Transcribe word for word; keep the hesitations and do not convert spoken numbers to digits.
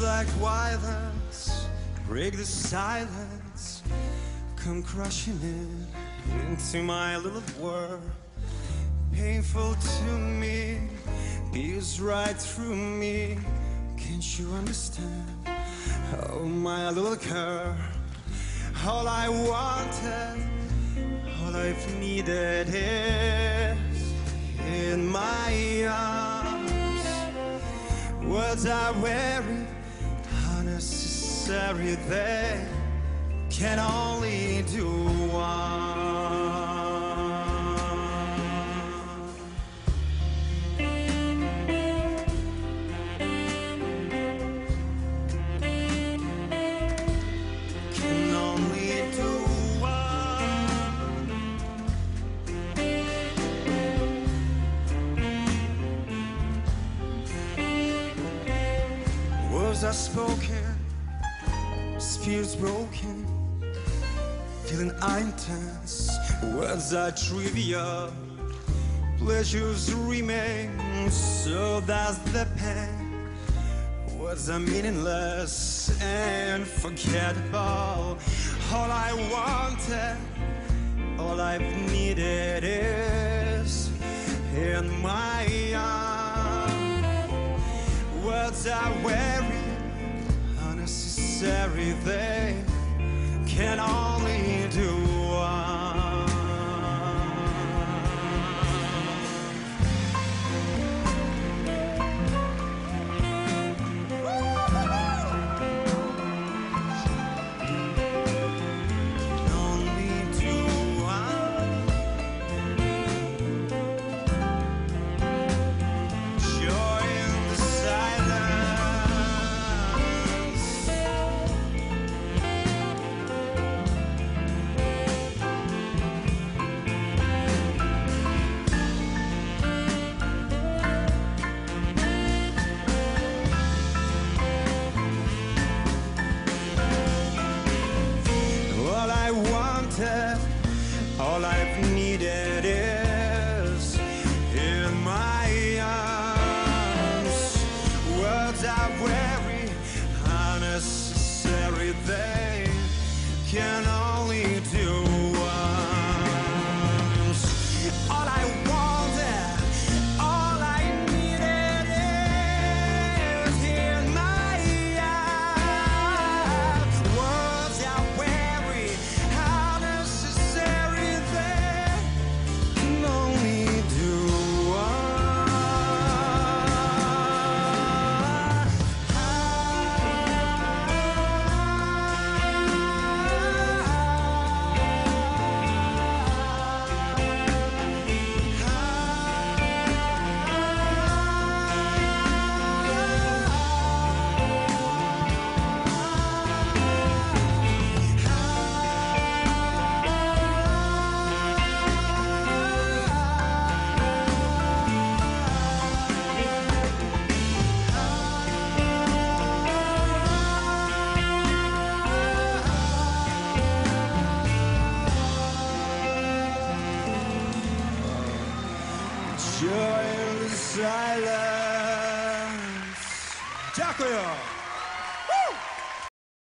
like violence, break the silence, come crushing in into my little world. Painful to me, pierce right through me. Can't you understand? Oh, my little girl, all I wanted, all I've needed is in my arms. Words are weary, unnecessary, they can only do one. Can only do one. Words are spoken, spirits broken, feeling intense. Words are trivial, pleasures remain, so does the pain. Words are meaningless and forgettable. All I wanted, all I've needed is in my arms. Words are weary, unnecessary, they can only do one. Only do one. Joy in the silence. All I wanted, all I've needed is in my arms. Words are weary, unnecessary, they can only do once. All I wanted, all I needed is in my arms. Words are weary, unnecessary, they can only do joy in the silence. Дякую!